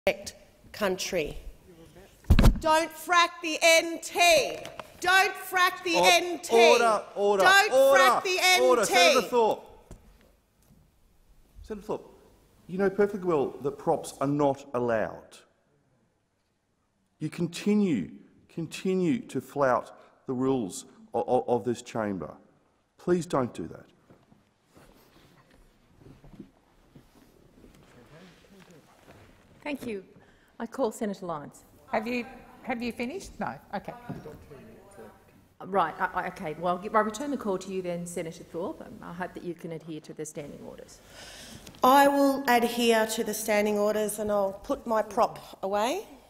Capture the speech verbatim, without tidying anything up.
protect country. Don't frack the N T. Don't frack the oh, N T. Order, order, Don't order, frack the N T. Order. Senator Thorpe. Senator Thorpe, you know perfectly well that props are not allowed. You continue, continue to flout the rules of, of, of this chamber. Please don't do that. Thank you. I call Senator Lyons. Have you have you finished? No. Okay. Right. I, I, okay. Well, I'll, I'll return the call to you then, Senator Thorpe. I hope that you can adhere to the standing orders. I will adhere to the standing orders and I'll put my prop away.